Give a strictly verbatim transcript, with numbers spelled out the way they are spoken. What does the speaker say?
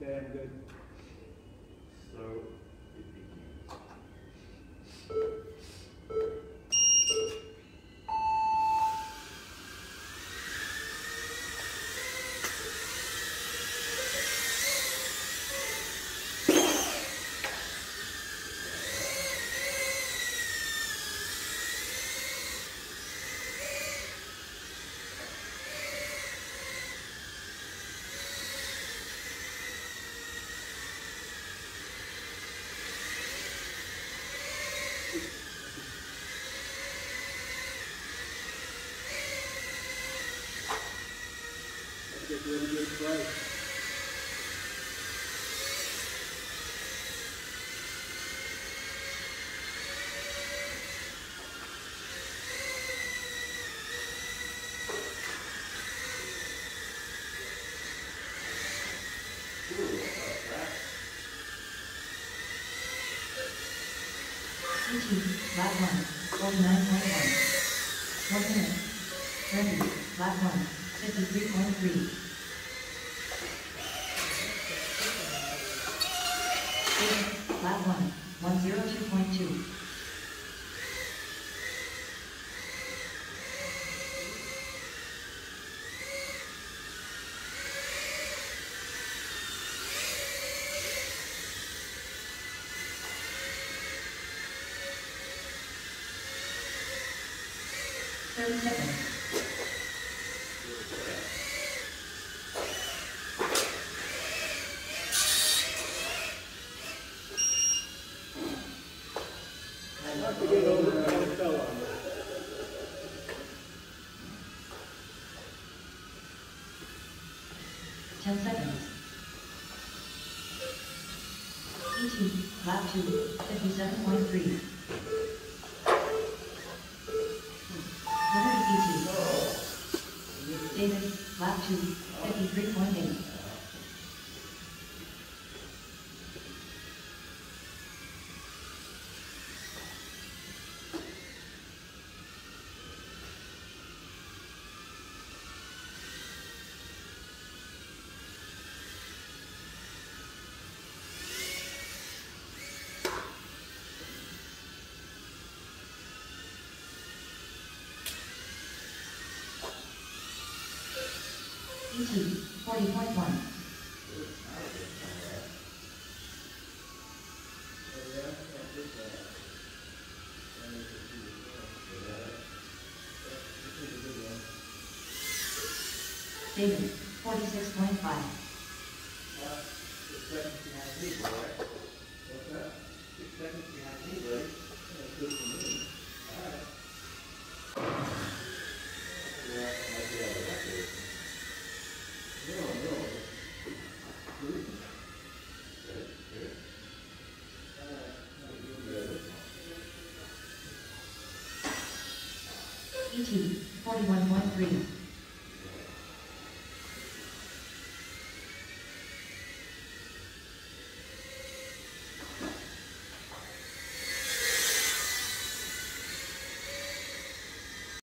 Okay, I'm good. So it begins. Get ready to get started. C T, lap one, forty-nine point one. One minute. Ready, lap one, fifty-three point three. Lap one, one oh two point two. thirty seconds. Not to get over the one fell on me. ten seconds. E T, lap two, fifty-seven point three. Winner E T. David, lap two, fifty-three point eight. E T, forty point one. David, forty-six point five. Six seconds behind me, boy. What's that? Six seconds behind me, buddy. That's good for me. All right. Yeah, like the other record. No, no. Good. Good, good. All right. Good. E T, forty-one point three.